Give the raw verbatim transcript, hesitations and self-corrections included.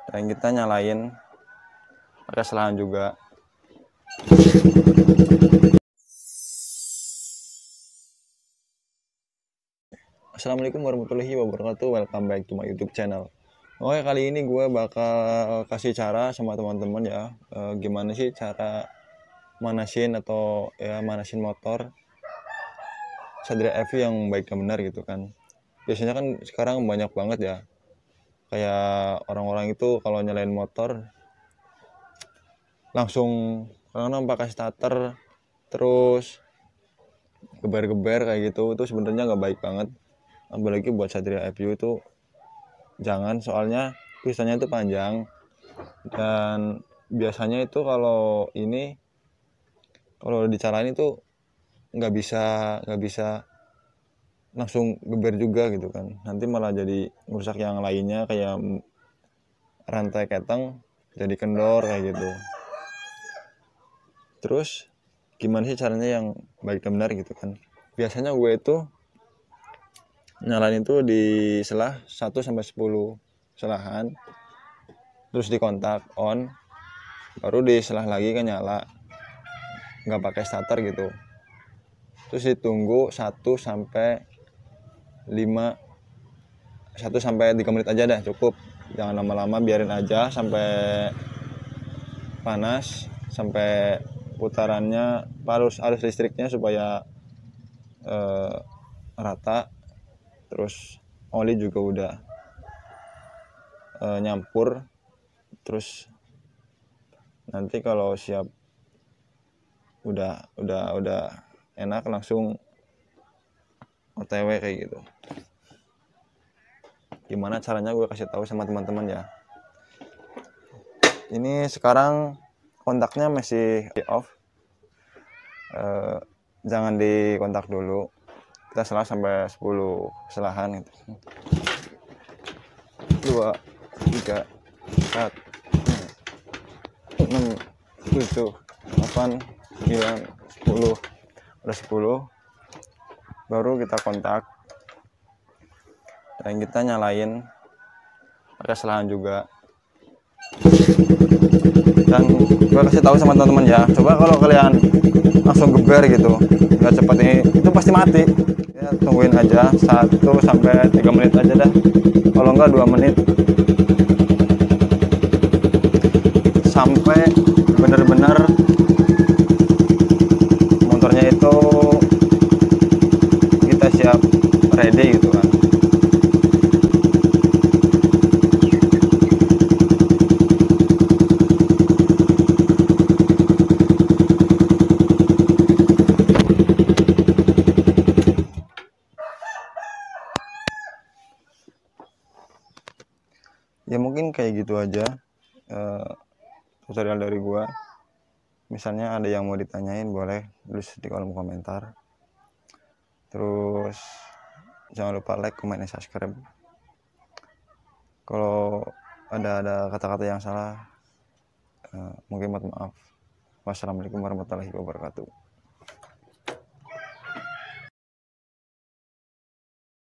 dan kita nyalain pakai selahan juga. Assalamualaikum warahmatullahi wabarakatuh. Welcome back to my YouTube channel. Oke, kali ini gue bakal kasih cara sama teman-teman ya, e, gimana sih cara manasin atau ya manasin motor Satria F V yang baik dan benar gitu kan. Biasanya kan sekarang banyak banget ya, kayak orang-orang itu kalau nyalain motor langsung karena pakai starter terus geber-geber kayak gitu. Itu sebenarnya nggak baik banget, apalagi buat Satria F V itu jangan, soalnya pistonnya itu panjang dan biasanya itu kalau ini kalau dicarain itu nggak bisa nggak bisa langsung geber juga gitu kan, nanti malah jadi merusak yang lainnya kayak rantai keteng jadi kendor kayak gitu. Terus gimana sih caranya yang baik dan benar gitu kan. Biasanya gue itu nyalain itu di selah satu sampai sepuluh selahan, terus di kontak on, baru di selah lagi kan nyala, nggak pakai starter gitu. Terus ditunggu satu sampai lima satu sampai tiga menit aja dah cukup, jangan lama-lama, biarin aja sampai panas, sampai putarannya arus arus listriknya supaya eh, rata. Terus oli juga udah e, nyampur. Terus nanti kalau siap udah udah udah enak langsung O T W kayak gitu. Gimana caranya gue kasih tahu sama teman-teman ya. Ini sekarang kontaknya masih di off, e, jangan dikontak dulu, kita selah sampai sepuluh selahan gitu. Dua, tiga, empat, enam, tujuh, delapan, sembilan, sepuluh. Udah sepuluh, baru kita kontak dan kita nyalain pakai selahan juga. Dan gue kasih tahu sama teman-teman ya, coba kalau kalian langsung geber gitu nggak cepet, ini itu pasti mati ya. Tungguin aja satu sampai tiga menit aja dah, kalau enggak dua menit, sampai bener-bener motornya itu kita siap ready gitu kan. Ya mungkin kayak gitu aja uh, tutorial dari gua. Misalnya ada yang mau ditanyain, boleh tulis di kolom komentar. Terus jangan lupa like, comment, dan subscribe. Kalau ada ada kata-kata yang salah, uh, mungkin mohon maaf. Wassalamualaikum warahmatullahi wabarakatuh.